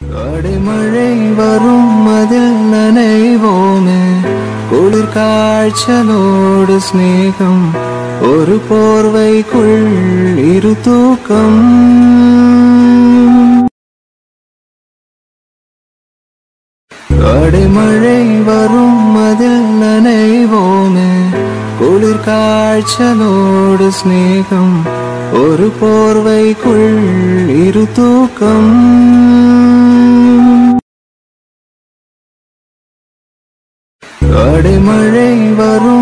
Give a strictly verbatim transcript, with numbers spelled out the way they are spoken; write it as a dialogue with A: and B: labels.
A: அடைமழை வரும் அதில் நனைவோமே குளிர் காய்ச்சலோடு ஸ்நேகம் ஒரு போர்வைக்குள் இரு தூக்கம் அடைமழை வரும் அதில் நனைவோமே குளிர் காய்ச்சலோடு ஸ்நேகம் ஒரு போர்வைக்குள் இரு தூக்கம் அடைமழை வரும்